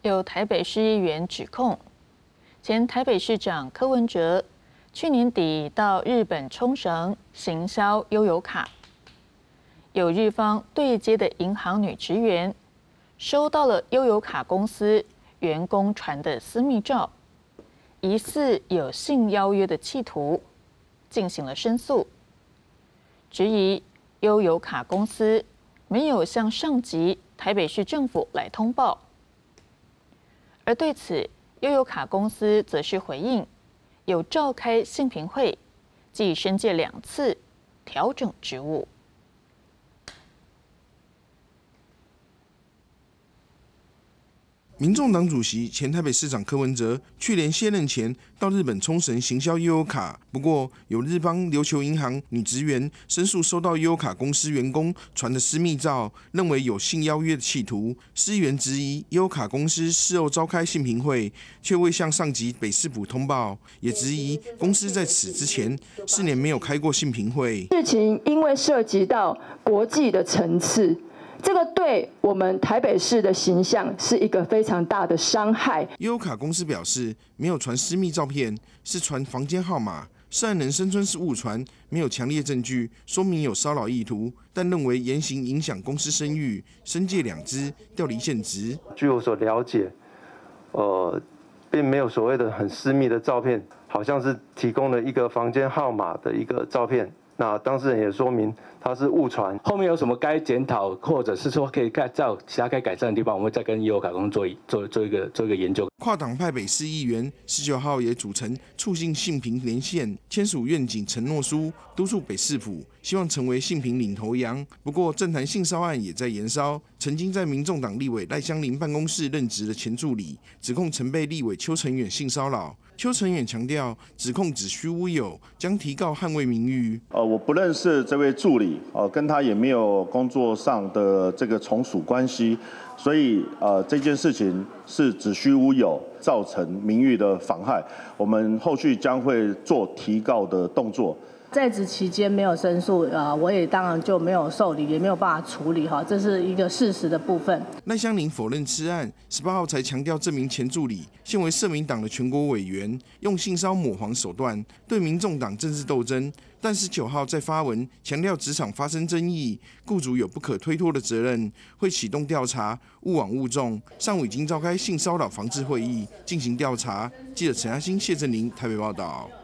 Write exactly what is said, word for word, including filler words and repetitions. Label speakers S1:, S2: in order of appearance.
S1: 有台北市议员指控，前台北市长柯文哲去年底到日本冲绳行销悠游卡，有日方对接的银行女职员收到了悠游卡公司员工传的私密照，疑似有性邀约的企图，进行了申诉，质疑悠游卡公司没有向上级台北市政府来通报。而对此，悠游卡公司则是回应，有召开信评会，即申诫两次，调整职务。
S2: 民众党主席、前台北市长柯文哲去年卸任前到日本冲绳行销悠游卡，不过有日方琉球银行女职员申诉收到悠游卡公司员工传的私密照，认为有性邀约的企图。市议员质疑悠游卡公司事后召开信评会，却未向上级北市府通报，也质疑公司在此之前四年没有开过信评会。
S3: 事情因为涉及到国际的层次。这个对我们台北市的形象是一个非常大的伤害。
S2: 悠游卡公司表示，没有传私密照片，是传房间号码。涉案人声称是误传，没有强烈证据说明有骚扰意图，但认为言行影响公司声誉，申诫两支，调离现职。
S4: 据我所了解，呃，并没有所谓的很私密的照片，好像是提供了一个房间号码的一个照片。那当事人也说明他是误传，
S5: 后面有什么该检讨，或者是说可以改造其他该改善的地方，我们会再跟悠游卡公司做做做一个做一个研究。
S2: 跨党派北市议员十九号也组成促进性平连线，签署愿景承诺书，督促北市府希望成为性平领头羊。不过，政坛性骚案也在延烧。曾经在民众党立委赖香伶办公室任职的前助理，指控曾被立委邱成远性骚扰。邱成远强调，指控子虚乌有，将提告捍卫名誉。
S6: 呃，我不认识这位助理，呃，跟他也没有工作上的这个从属关系，所以呃，这件事情是子虚乌有，造成名誉的妨害。我们后续将会做提告的动作。
S7: 在职期间没有申诉，呃，我也当然就没有受理，也没有办法处理哈，这是一个事实的部分。
S2: 赖香伶否认吃案，十八号才强调这名前助理现为社民党的全国委员，用性骚抹黄手段对民众党政治斗争。但十九号再发文强调职场发生争议，雇主有不可推脱的责任，会启动调查，勿枉勿重。上午已经召开性骚扰防治会议进行调查。记者陈阿兴、谢振林台北报道。